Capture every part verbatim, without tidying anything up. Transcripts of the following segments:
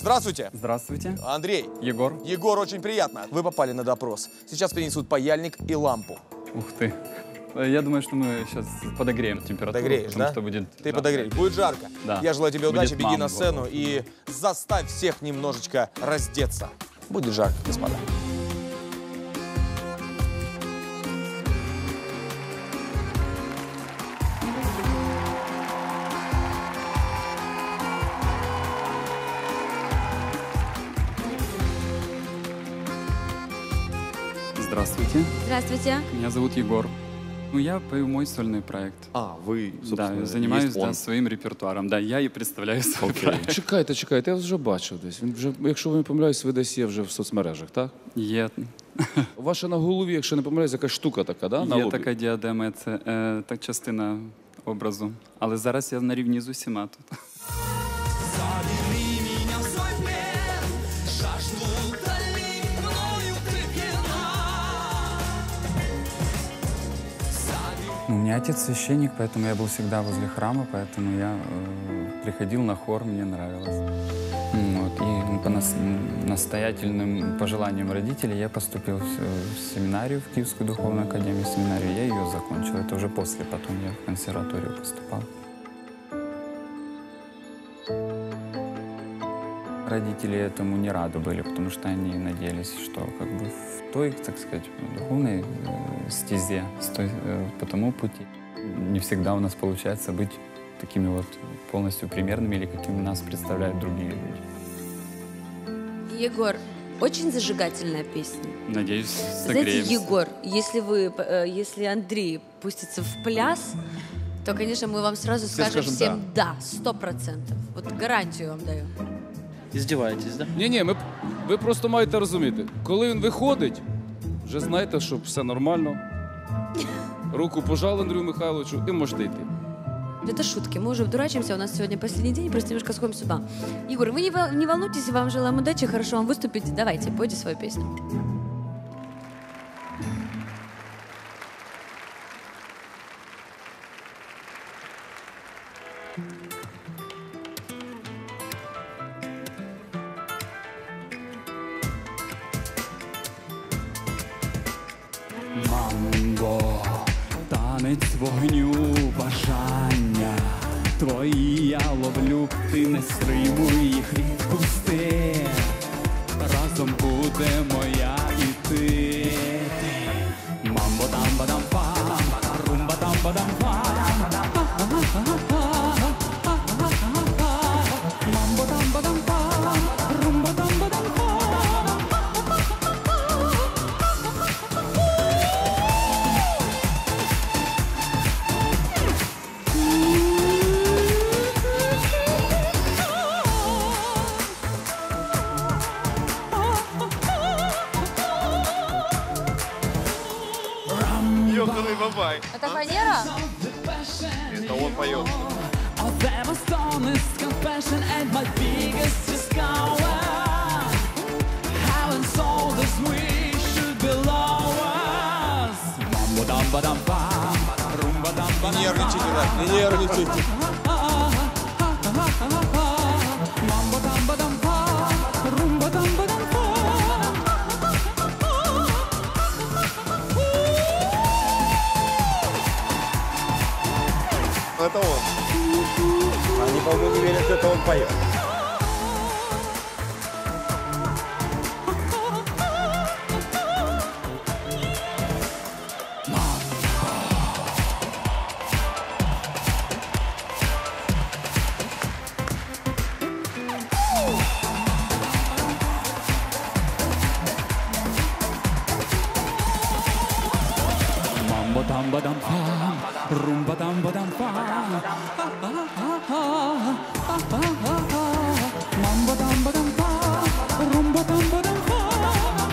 Здравствуйте. Здравствуйте. Андрей. Егор. Егор, очень приятно. Вы попали на допрос. Сейчас принесут паяльник и лампу. Ух ты. Я думаю, что мы сейчас подогреем температуру. Подогреешь, потому да? Что будет... Ты да, подогреешь. Будет жарко. Да. Я желаю тебе удачи, Будет беги на мамба. сцену и заставь всех немножечко раздеться. Будет жарко, господа. Здравствуйте. Здравствуйте. Меня зовут Егор. Ну, я пою мой сольный проект. А, ви, Да, я занимаюсь да, своим репертуаром. Да, я і представляю свій проект. Чекайте, чекайте, я вже бачив десь. Він вже, якщо ви не помиляюсь, ви десь є вже в соцмережах, так? Є, Ваша на голові, якщо не помиляюсь, якась штука така, да? На є лобі? така діадема, це е, так частина образу. Але зараз я на рівні з усіма тут. Ну, у меня отец священник, поэтому я был всегда возле храма, поэтому я э, приходил на хор, мне нравилось. Вот, и по нас, настоятельным пожеланиям родителей я поступил в, в семинарию, в Киевскую духовную академию семинарию. Я ее закончил, это уже после, потом я в консерваторию поступал. Родители этому не рады были, потому что они надеялись, что как бы в той, так сказать, духовной э, стезе, стой, э, по тому пути не всегда у нас получается быть такими вот полностью примерными или какими нас представляют другие люди. Егор, очень зажигательная песня. Надеюсь, Знаете, согреемся. Егор, если вы, э, если Андрей пустится в пляс, то, конечно, мы вам сразу скажем скажем всем да, сто процентов. Вот гарантию вам даю. Издеваетесь, да? Ні, ні, ми, ви просто маєте розуміти, коли він виходить, вже знаєте, що все нормально. Руку пожали Андрію Михайловичу і можете йти. Это шутки. Мы уже дурачимся. У нас сегодня последний день, просто немножко сходим сюда. Егор, вы не, вол- не волнуйтесь, вам желаем удачи, хорошо вам выступить. Давайте, пойте свою песню. Мамбо, танець вогню, бажання твої я ловлю, ти не стримуй їх, відпусти. Разом будемо я і ти. Мамбо там бадам пам, румба там бадам пам. Мамбо там бадам пам, румба там бадам пам. Ёбаный бабай. Это фанера? Это он поет. Не нервничайте, да, не нервничайте. Это он. Они, по-моему, не верят, что это он поет. Мамбо там бадам пам, румба там бадам пам. Мамбо там бадам пам, румба там бадам пам.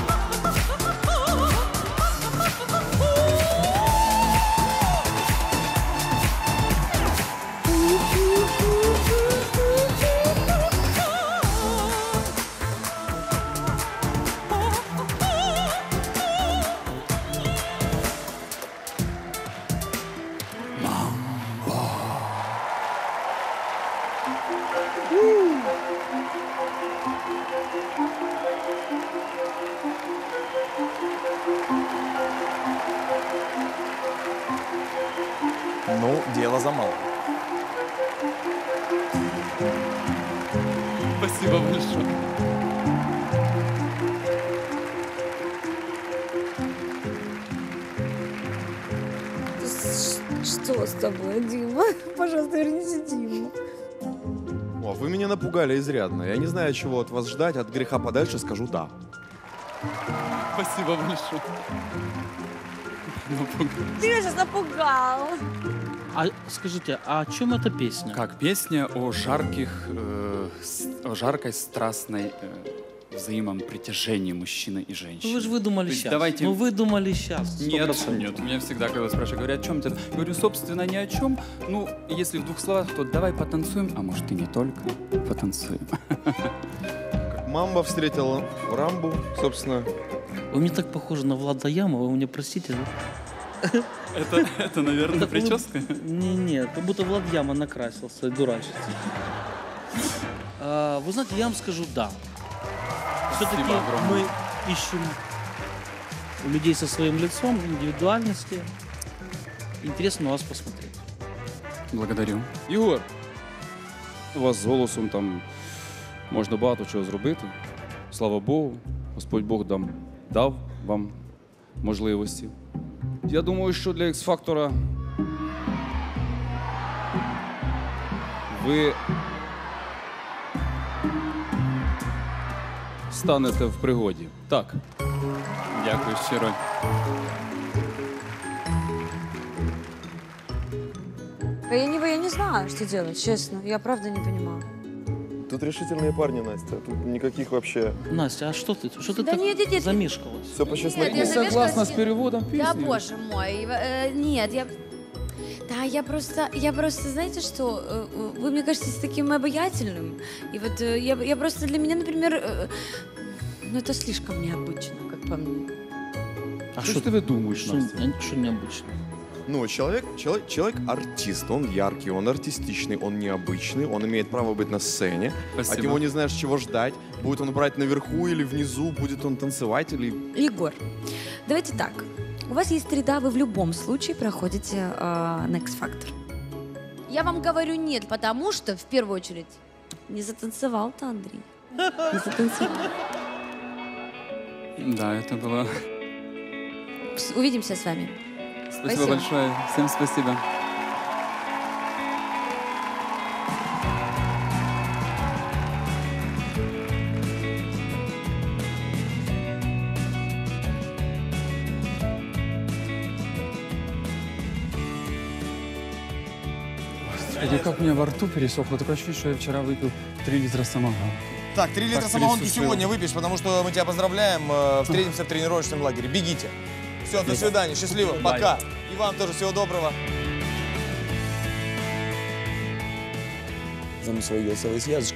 Ну, дело за малым. Спасибо большое. Что с тобой, Дима? Пожалуйста, верните Диму. О, вы меня напугали изрядно. Я не знаю, чего от вас ждать. От греха подальше скажу «да». Спасибо большое. Ты меня сейчас напугал. А скажите, а о чем эта песня? Как песня о жарких, э, с- о жаркой страстной э, взаимном притяжении мужчины и женщины. Ну, вы же выдумали То есть сейчас. давайте- Ну, выдумали сейчас. Нет, нет, меня всегда, когда спрашивают, говорят, о чем ты? Говорю, собственно, ни о чем. Ну, если в двух словах, то давай потанцуем, а может и не только потанцуем. Как мамба встретила Рамбу, собственно. Вы мне так похожи на Влада Яма, вы мне простите. да? Это, это, наверное, прическа? Не, нет, как будто Влад Яма накрасился, дурачится. А, вы знаете, я вам скажу «да». Все-таки Спасибо огромное. мы ищем у людей со своим лицом, индивидуальности. Интересно на вас посмотреть. Благодарю. Ігор, у вас з голосом там можна багато чого зробити. Слава Богу, Господь Бог дам, дав вам можливості. Я думаю, що для X-фактора ви станете в пригоді. Так. Дякую щиро. А я не, я не знаю, что делать, честно. Я правда не понимаю. Тут решительные парни, Настя. Тут никаких вообще... Настя, а что ты? Что ты Да так нет, нет, нет. замешкалась? Все по Нет, чесноку. я Не согласна з замешкалась- переводом пісні? Да, боже мой. э, нет, я... Да, я просто, я просто, знаете что, э, вы, мне кажетесь таким обаятельным. И вот э, я, я просто, для меня, например, э, ну это слишком необычно, как по мне. А Що ж ти видумуєш, Что, Настя? что необычно? Ну, человек, человек, человек артист, он яркий, он артистичный, он необычный, он имеет право быть на сцене. Спасибо. От него не знаешь, чего ждать. Будет он брать наверху или внизу, будет он танцевать или... Егор, давайте так. У вас есть три «да», вы в любом случае проходите э, на X-Factor. Я вам говорю нет, потому что, в первую очередь, не затанцевал-то Андрей. Не затанцевал. Да, это было... Пс, увидимся с вами. Спасибо большое. Всем спасибо. Господи, как у меня во рту пересохло. Такое ощущение, что я вчера выпил три литра самогона. Так, три литра Так самогонки пересушил. сегодня выпьешь, потому что мы тебя поздравляем. Э, Встретимся в тренировочном лагере. Бегите. Все, до свидания, счастливо, пока. И вам тоже всего доброго. Заму свои голосовые связочки.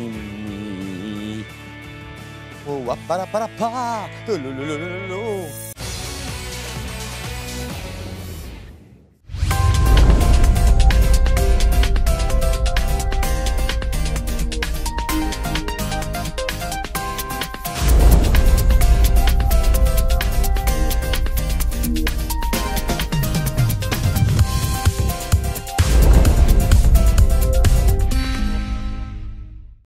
Ми-ми-ми-ми-ми-ми-ми. О, а пара пара па лю лю лю лю лю